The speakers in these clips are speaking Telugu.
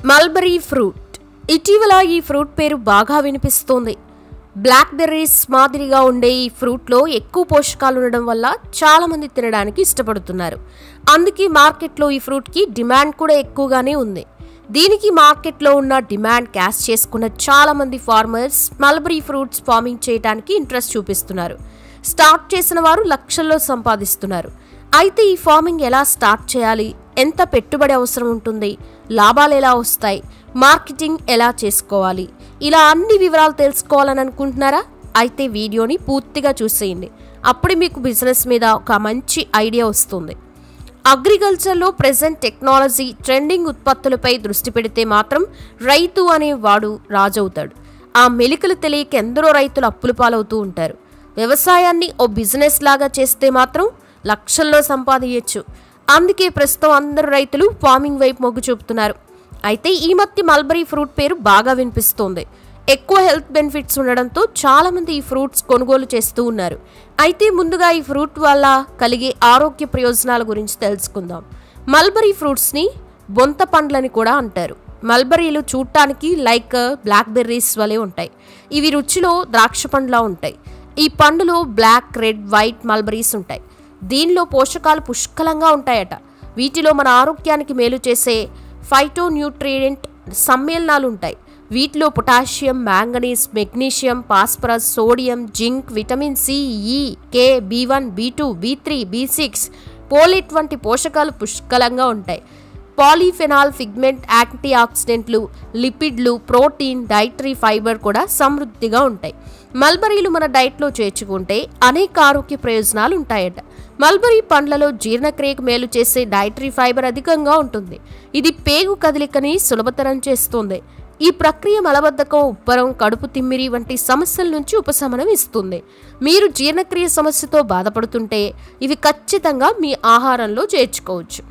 Mulberry fruit. ఇటీవల ఈ ఫ్రూట్ పేరు బాగా వినిపిస్తోంది. బ్లాక్ బెర్రీస్ మాదిరిగా ఉండే ఈ ఫ్రూట్లో ఎక్కువ పోషకాలు ఉండడం వల్ల చాలామంది తినడానికి ఇష్టపడుతున్నారు. అందుకే మార్కెట్లో ఈ ఫ్రూట్కి డిమాండ్ కూడా ఎక్కువగానే ఉంది. దీనికి మార్కెట్లో ఉన్న డిమాండ్ క్యాష్ చేసుకున్న చాలామంది ఫార్మర్స్ మల్బరీ ఫ్రూట్స్ ఫార్మింగ్ చేయడానికి ఇంట్రెస్ట్ చూపిస్తున్నారు. స్టార్ట్ చేసిన వారు లక్షల్లో సంపాదిస్తున్నారు. అయితే ఈ ఫార్మింగ్ ఎలా స్టార్ట్ చేయాలి, ఎంత పెట్టుబడి అవసరం ఉంటుంది, లాభాలు ఎలా వస్తాయి, మార్కెటింగ్ ఎలా చేసుకోవాలి, ఇలా అన్ని వివరాలు తెలుసుకోవాలని అనుకుంటున్నారా? అయితే వీడియోని పూర్తిగా చూసేయండి. అప్పుడే మీకు బిజినెస్ మీద ఒక మంచి ఐడియా వస్తుంది. అగ్రికల్చర్లో ప్రెజెంట్ టెక్నాలజీ, ట్రెండింగ్ ఉత్పత్తులపై దృష్టి పెడితే మాత్రం రైతు అనేవాడు రాజవుతాడు. ఆ మెలికలు తెలియక ఎందరో రైతులు అప్పుల పాలవుతూ ఉంటారు. వ్యవసాయాన్ని ఓ బిజినెస్ లాగా చేస్తే మాత్రం లక్షల్లో సంపాదించచ్చు. అందుకే ప్రస్తుతం అందరు రైతులు ఫార్మింగ్ వైపు మొగ్గు చూపుతున్నారు. అయితే ఈ మధ్య మల్బరీ ఫ్రూట్ పేరు బాగా వినిపిస్తోంది. ఎక్కువ హెల్త్ బెనిఫిట్స్ ఉండడంతో చాలామంది ఈ ఫ్రూట్స్ కొనుగోలు చేస్తూ ఉన్నారు. అయితే ముందుగా ఈ ఫ్రూట్ వల్ల కలిగే ఆరోగ్య ప్రయోజనాల గురించి తెలుసుకుందాం. మల్బరీ ఫ్రూట్స్ని బొంత పండ్లని కూడా అంటారు. మల్బరీలు చూడటానికి లైక్ బ్లాక్ బెర్రీస్ వలె ఉంటాయి. ఇవి రుచిలో ద్రాక్ష పండ్లా ఉంటాయి. ఈ పండులో బ్లాక్, రెడ్, వైట్ మల్బరీస్ ఉంటాయి. దీనిలో పోషకాలు పుష్కలంగా ఉంటాయట. వీటిలో మన ఆరోగ్యానికి మేలు చేసే ఫైటో న్యూట్రియంట్ సమ్మేళనాలు ఉంటాయి. వీటిలో potassium, manganese, magnesium, phosphorus, sodium, zinc, vitamin C, E, K, B1, B2, B3, B6, folate వంటి పోషకాలు పుష్కలంగా ఉంటాయి. పాలీఫెనాల్, పిగ్మెంట్, యాంటీ ఆక్సిడెంట్లు, లిపిడ్లు, ప్రోటీన్, డైటరీ ఫైబర్ కూడా సమృద్ధిగా ఉంటాయి. మల్బరీలు మన డైట్లో చేర్చుకుంటే అనేక ఆరోగ్య ప్రయోజనాలు ఉంటాయట. మల్బరీ పండ్లలో జీర్ణక్రియకు మేలు చేసే డైటరీ ఫైబర్ అధికంగా ఉంటుంది. ఇది పేగు కదలికని సులభతరం చేస్తుంది. ఈ ప్రక్రియ మలబద్ధకం, ఉబ్బరం, కడుపు తిమ్మిరి వంటి సమస్యల నుంచి ఉపశమనం ఇస్తుంది. మీరు జీర్ణక్రియ సమస్యతో బాధపడుతుంటే ఇవి ఖచ్చితంగా మీ ఆహారంలో చేర్చుకోవచ్చు.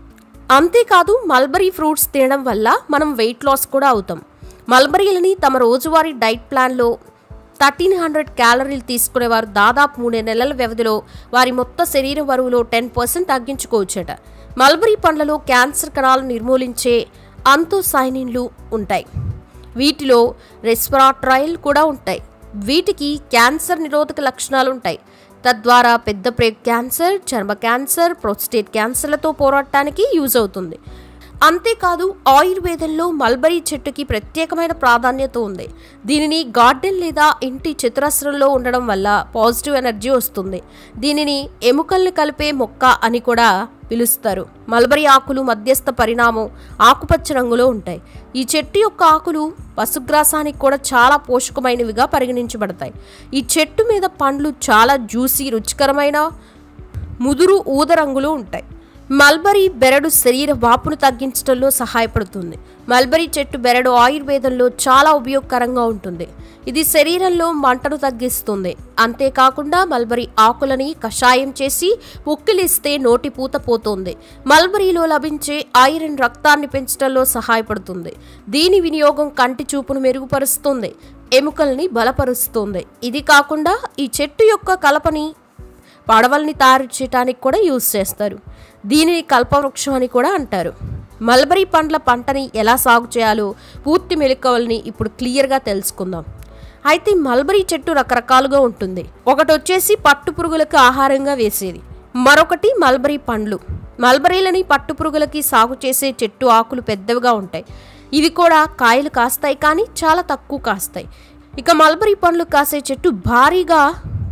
అంతేకాదు మల్బరీ ఫ్రూట్స్ తినడం వల్ల మనం వెయిట్ లాస్ కూడా అవుతాం. మల్బరీలని తమ రోజువారీ డైట్ ప్లాన్లో 1300 క్యాలరీలు తీసుకునేవారు దాదాపు 3 నెలల వ్యవధిలో వారి మొత్తం శరీర బరువులో 10% తగ్గించుకోవచ్చట. మల్బరీ పండ్లలో క్యాన్సర్ కణాలను నిర్మూలించే అంతోసైనిన్లు ఉంటాయి. వీటిలో రెస్వెరాట్రాల్ కూడా ఉంటాయి. వీటికి క్యాన్సర్ నిరోధక లక్షణాలు ఉంటాయి. తద్వారా పెద్ద ప్రేగు క్యాన్సర్, చర్మ క్యాన్సర్, ప్రోస్టేట్ క్యాన్సర్లతో పోరాడటానికి యూజ్ అవుతుంది. అంతేకాదు ఆయుర్వేదంలో మల్బరీ చెట్టుకి ప్రత్యేకమైన ప్రాధాన్యత ఉంది. దీనిని గార్డెన్ లేదా ఇంటి చతురస్రంలో ఉండడం వల్ల పాజిటివ్ ఎనర్జీ వస్తుంది. దీనిని ఎముకల్ని కలిపే మొక్క అని కూడా పిలుస్తారు. మల్బరీ ఆకులు మధ్యస్థ పరిణామం ఆకుపచ్చ రంగులో ఉంటాయి. ఈ చెట్టు యొక్క ఆకులు పశుగ్రాసానికి కూడా చాలా పోషకమైనవిగా పరిగణించబడతాయి. ఈ చెట్టు మీద పండ్లు చాలా జ్యూసీ, రుచికరమైన ముదురు ఊద రంగులో ఉంటాయి. మల్బరీ బెరడు శరీర వాపును తగ్గించడంలో సహాయపడుతుంది. మల్బరీ చెట్టు బెరడు ఆయుర్వేదంలో చాలా ఉపయోగకరంగా ఉంటుంది. ఇది శరీరంలో మంటను తగ్గిస్తుంది. అంతేకాకుండా మల్బరీ ఆకులని కషాయం చేసి ఉక్కిలిస్తే నోటి పూత పోతుంది. మల్బరీలో లభించే ఐరన్ రక్తాన్ని పెంచడంలో సహాయపడుతుంది. దీని వినియోగం కంటి చూపును మెరుగుపరుస్తుంది, ఎముకల్ని బలపరుస్తుంది. ఇది కాకుండా ఈ చెట్టు యొక్క కలపని పడవల్ని తయారు చేయడానికి కూడా యూజ్ చేస్తారు. దీనిని కల్పవృక్షం అని కూడా అంటారు. మల్బరీ పండ్ల పంటని ఎలా సాగు చేయాలో పూర్తి మెలకువల్ని ఇప్పుడు క్లియర్గా తెలుసుకుందాం. అయితే మల్బరీ చెట్టు రకరకాలుగా ఉంటుంది. ఒకటి వచ్చేసి పట్టు పురుగులకు ఆహారంగా వేసేది, మరొకటి మల్బరీ పండ్లు. మల్బరీలని పట్టు పురుగులకి సాగు చేసే చెట్టు ఆకులు పెద్దవిగా ఉంటాయి. ఇవి కూడా కాయలు కాస్తాయి, కానీ చాలా తక్కువ కాస్తాయి. ఇక మల్బరీ పండ్లు కాసే చెట్టు భారీగా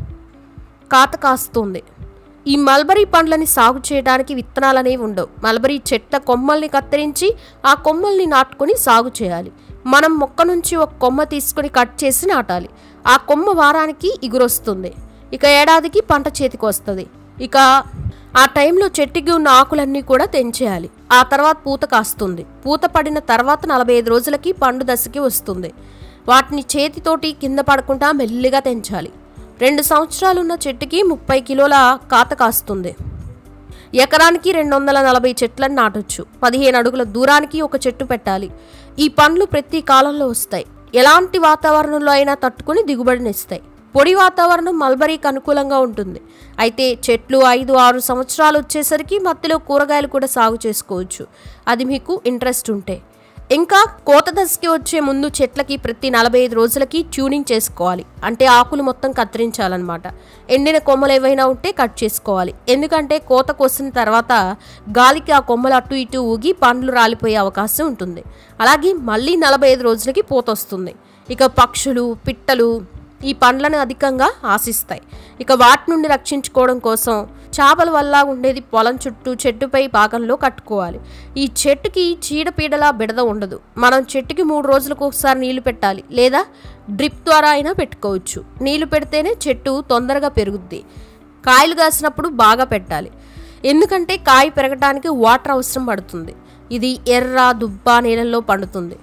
కాత కాస్తుంది. ఈ మల్బరీ పండ్లని సాగు చేయడానికి విత్తనాలు అనేవి ఉండవు. మల్బరీ చెట్ల కొమ్మల్ని కత్తిరించి ఆ కొమ్మల్ని నాటుకొని సాగు చేయాలి. మనం మొక్క నుంచి ఒక కొమ్మ తీసుకొని కట్ చేసి నాటాలి. ఆ కొమ్మ వారానికి ఇగురొస్తుంది. ఇక ఏడాదికి పంట చేతికి వస్తుంది. ఇక ఆ టైంలో చెట్టుకి ఉన్న ఆకులన్నీ కూడా తెంచేయాలి. ఆ తర్వాత పూత కాస్తుంది. పూత పడిన తర్వాత 45 రోజులకి పండు దశకి వస్తుంది. వాటిని చేతితోటి కింద పడకుండా మెల్లిగా తెంచాలి. 2 సంవత్సరాలున్న చెట్టుకి 30 కిలోల కాత కాస్తుంది. ఎకరానికి 240 చెట్లను నాటొచ్చు. 15 అడుగుల దూరానికి ఒక చెట్టు పెట్టాలి. ఈ పండ్లు ప్రతి కాలంలో వస్తాయి. ఎలాంటి వాతావరణంలో అయినా తట్టుకుని దిగుబడినిస్తాయి. పొడి వాతావరణం మల్బరీకి అనుకూలంగా ఉంటుంది. అయితే చెట్లు 5-6 సంవత్సరాలు వచ్చేసరికి మధ్యలో కూరగాయలు కూడా సాగు చేసుకోవచ్చు, అది మీకు ఇంట్రెస్ట్ ఉంటే. ఇంకా కోత దశకి వచ్చే ముందు చెట్లకి ప్రతి 45 రోజులకి ట్యూనింగ్ చేసుకోవాలి. అంటే ఆకులు మొత్తం కత్తిరించాలన్నమాట. ఎండిన కొమ్మలు ఏవైనా ఉంటే కట్ చేసుకోవాలి. ఎందుకంటే కోత కోసిన తర్వాత గాలికి ఆ కొమ్మలు అటు ఇటు ఊగి పండ్లు రాలిపోయే అవకాశం ఉంటుంది. అలాగే మళ్ళీ 45 రోజులకి పూత వస్తుంది. ఇక పక్షులు, పిట్టలు ఈ పండ్లను అధికంగా ఆశిస్తాయి. ఇక వాటి నుండి రక్షించుకోవడం కోసం చేపల వల్ల ఉండేది పొలం చుట్టూ చెట్టుపై భాగంలో కట్టుకోవాలి. ఈ చెట్టుకి చీడపీడల బెడద ఉండదు. మనం చెట్టుకి 3 రోజులకు ఒకసారి నీళ్లు పెట్టాలి, లేదా డ్రిప్ ద్వారా అయినా పెట్టుకోవచ్చు. నీళ్లు పెడితేనే చెట్టు తొందరగా పెరుగుద్ది. కాయలు కాసినప్పుడు బాగా పెట్టాలి, ఎందుకంటే కాయ పెరగడానికి వాటర్ అవసరం పడుతుంది. ఇది ఎర్ర దుబ్బ నేలల్లో పండుతుంది,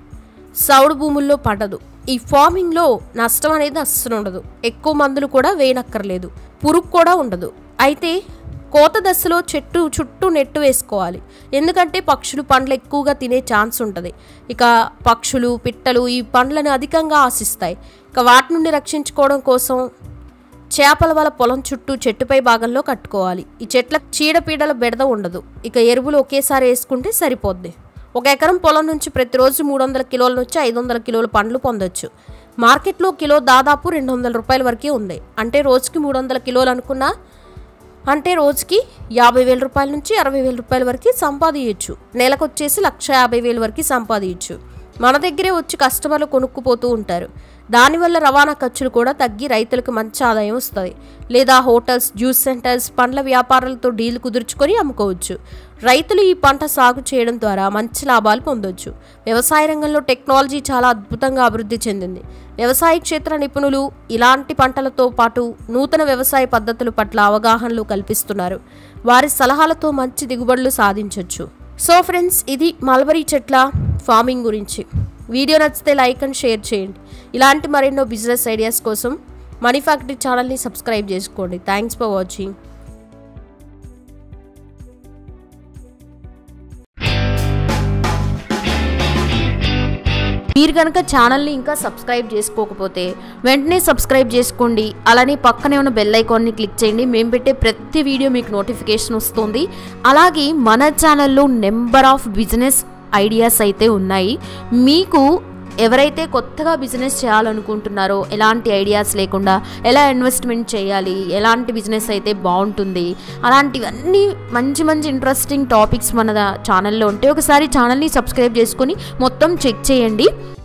సౌడు భూముల్లో పండదు. ఈ ఫార్మింగ్లో నష్టం అనేది అస్సలు ఉండదు. ఎక్కువ మందులు కూడా వేయనక్కర్లేదు, పురుగు కూడా ఉండదు. అయితే కోత దశలో చెట్టు చుట్టూ నెట్టు వేసుకోవాలి, ఎందుకంటే పక్షులు పండ్లు ఎక్కువగా తినే ఛాన్స్ ఉంటుంది. ఇక పక్షులు, పిట్టలు ఈ పండ్లను అధికంగా ఆశిస్తాయి. ఇక వాటి నుండి రక్షించుకోవడం కోసం చేపల వల పొలం చుట్టూ చెట్టుపై భాగంలో కట్టుకోవాలి. ఈ చెట్ల చీడపీడల బెడద ఉండదు. ఇక ఎరువులు ఒకేసారి వేసుకుంటే సరిపోద్ది. 1 ఎకరం పొలం నుంచి ప్రతిరోజు 300 కిలోల నుంచి 500 కిలోల పండ్లు పొందొచ్చు. మార్కెట్లో కిలో దాదాపు 200 రూపాయల వరకే ఉంది. అంటే రోజుకి 300 కిలోలు అనుకున్నా అంటే రోజుకి 50,000 రూపాయల నుంచి 60,000 రూపాయల వరకు సంపాదించచ్చు. నెలకు వచ్చేసి 1,50,000 వరకు సంపాదించచ్చు. మన దగ్గరే వచ్చి కస్టమర్లు కొనుక్కుపోతూ ఉంటారు. దానివల్ల రవాణా ఖర్చులు కూడా తగ్గి రైతులకు మంచి ఆదాయం వస్తుంది. లేదా హోటల్స్, జ్యూస్ సెంటర్స్, పండ్ల వ్యాపారాలతో డీల్ కుదుర్చుకొని అమ్ముకోవచ్చు. రైతులు ఈ పంట సాగు చేయడం ద్వారా మంచి లాభాలు పొందొచ్చు. వ్యవసాయ రంగంలో టెక్నాలజీ చాలా అద్భుతంగా అభివృద్ధి చెందింది. వ్యవసాయ క్షేత్ర నిపుణులు ఇలాంటి పంటలతో పాటు నూతన వ్యవసాయ పద్ధతుల పట్ల అవగాహనలు కల్పిస్తున్నారు. వారి సలహాలతో మంచి దిగుబడులు సాధించవచ్చు. సో ఫ్రెండ్స్, ఇది మల్బరీ చెట్ల ఫార్మింగ్ గురించి. వీడియో నచ్చితే లైక్ అండ్ షేర్ చేయండి. ఇలాంటి మరెన్నో బిజినెస్ ఐడియాస్ కోసం మనీ ఫ్యాక్టరీ ఛానల్ని సబ్స్క్రైబ్ చేసుకోండి. Thanks for watching. మీరు కనుక ఛానల్ని ఇంకా సబ్స్క్రైబ్ చేసుకోకపోతే వెంటనే సబ్స్క్రైబ్ చేసుకోండి. అలానే పక్కనే ఉన్న బెల్ ఐకాన్ని క్లిక్ చేయండి. మేము పెట్టే ప్రతి వీడియో మీకు నోటిఫికేషన్ వస్తుంది. అలాగే మన ఛానల్లో నెంబర్ ఆఫ్ బిజినెస్ ఐడియాస్ అయితే ఉన్నాయి. మీకు ఎవరైతే కొత్తగా బిజినెస్ చేయాలనుకుంటున్నారో, ఎలాంటి ఐడియాస్ లేకుండా ఎలా ఇన్వెస్ట్మెంట్ చేయాలి, ఎలాంటి బిజినెస్ అయితే బాగుంటుంది, అలాంటివన్నీ మంచి మంచి ఇంట్రెస్టింగ్ టాపిక్స్ మన ఛానల్లో ఉంటే ఒకసారి ఛానల్ని సబ్స్క్రైబ్ చేసుకొని మొత్తం చెక్ చేయండి.